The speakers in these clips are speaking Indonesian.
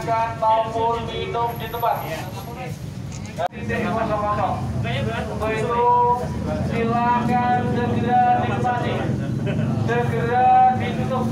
makan maupun minum di tempat. Titik kosong-kosong. Untuk itu silakan segera dinikmati, segera ditutup.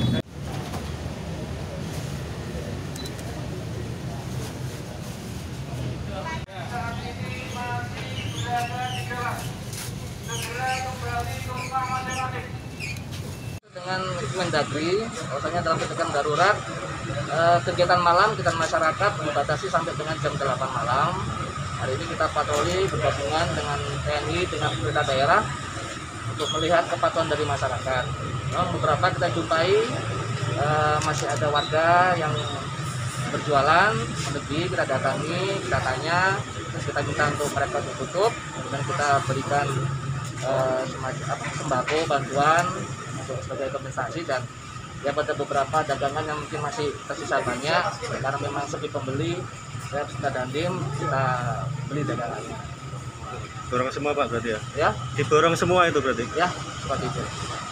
Saat ini masih berada di jalan. Segera kembali ke rumah masing-masing. Dengan Mendagri, bahwasanya dalam ppkm darurat kegiatan malam, kegiatan masyarakat dibatasi sampai dengan jam 8 malam. Hari ini kita patroli bergabungan dengan TNI, dengan pemerintah daerah untuk melihat kepatuhan dari masyarakat. Beberapa kita jumpai masih ada warga yang berjualan, menepi, kita datangi, kita tanya, terus kita minta untuk mereka tutup, dan kita berikan semacam sembako, bantuan untuk sebagai kompensasi. Dan ya pada beberapa dagangan yang mungkin masih tersisa banyak karena memang sepi pembeli, saya sudah dandim, kita beli dagangan. Borong semua Pak berarti ya? Ya, Diborong semua itu berarti? ya seperti itu.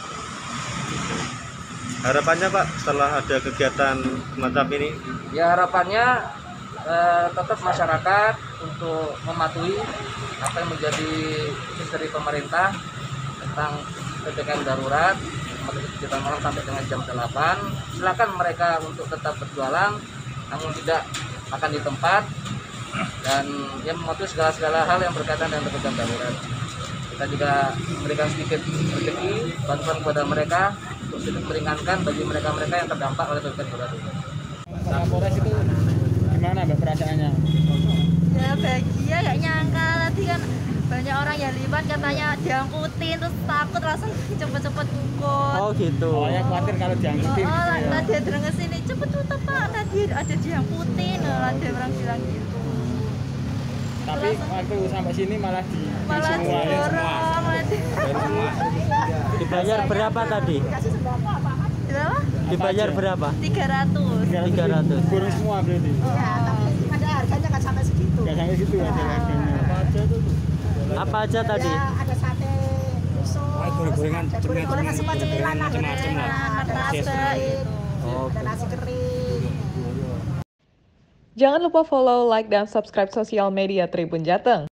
Harapannya Pak setelah ada kegiatan semacam ini? Ya harapannya tetap masyarakat untuk mematuhi apa yang menjadi instruksi dari pemerintah tentang ppkm darurat, kita malam sampai dengan jam 8. Silakan mereka untuk tetap berjualan, namun tidak makan di tempat, dan yang mematuhi segala hal yang berkaitan dengan ppkm darurat. Kita juga memberikan sedikit rezeki bantuan kepada mereka untuk sedikit meringankan bagi mereka-mereka yang terdampak oleh ppkm darurat ini. Kapolres itu gimana Mbak perasaannya? Ya bahagia, gak nyangka tadi kan banyak orang yang libat, katanya diangkutin, terus takut langsung cepet-cepet ukur. Oh gitu. Oh ya khawatir kalau diangkutin. Oh, gitu ya. tadi ada orang kesini, cepet tutup Pak, tadi ada diangkutin, ada orang bilang gitu. Tapi waktu sampai sini malah Malah semua ya. dorong, Dibayar berapa tadi? berapa? Dibayar berapa? 300. 300. Kurang semua berarti. Ya, tapi ada harganya nggak sampai segitu. Nggak sampai gitu ada harganya. Apa aja tadi? Ya, ada sate usus, gorengan, gorengan semua cemilan, macam-macam lah. ada nasi kering. Jangan lupa follow, like, dan subscribe sosial media Tribun Jateng.